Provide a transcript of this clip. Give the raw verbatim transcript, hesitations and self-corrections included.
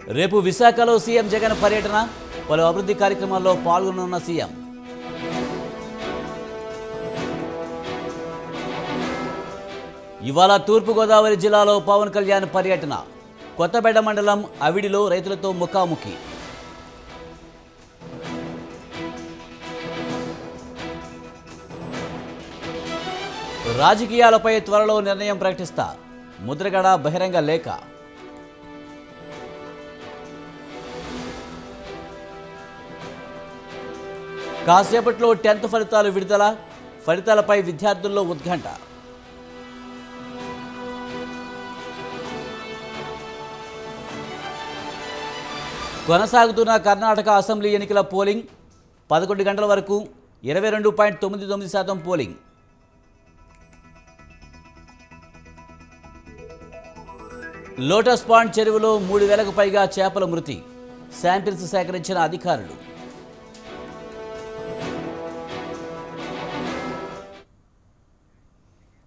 రేపు విశాఖలో సీఎం జగన్ పర్యటన, పలు అభివృద్ధి కార్యక్రమాల్లో పాల్గొననున్న సీఎం. ఇవాళ తూర్పుగోదావరి జిల్లాలో పవన్ కళ్యాణ్ పర్యటన. కొత్తపేట మండలం అవిడిలో రైతులతో ముఖాముఖి. రాజకీయాలపై త్వరలో నిర్ణయం ప్రకటిస్తా, ముద్రగడ బహిరంగ లేఖ. కాసేపట్లో టెన్త్ ఫలితాలు విడుదల, ఫలితాలపై విద్యార్థుల్లో ఉత్కంఠ. కొనసాగుతున్న కర్ణాటక అసెంబ్లీ ఎన్నికల పోలింగ్. పదకొండు గంటల వరకు ఇరవై రెండు పాయింట్ తొమ్మిది తొమ్మిది శాతం పోలింగ్. లోటస్ పాండ్ చెరువులో మూడు వేలకు పైగా చేపల మృతి. శాంపిల్స్ సేకరించిన అధికారులు.